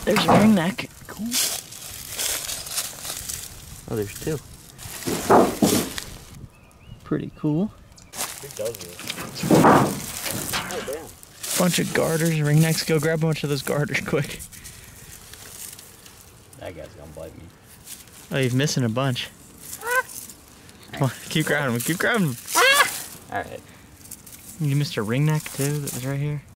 There's a ring neck. Cool. Oh, there's two. Pretty cool. Big dozens. Oh, damn. Bunch of garters, ring necks. Go grab a bunch of those garters quick. That guy's gonna bite me. Oh, you're missing a bunch. Come on, keep grabbing them. Keep grabbing them. Alright. You missed a ring neck too that was right here.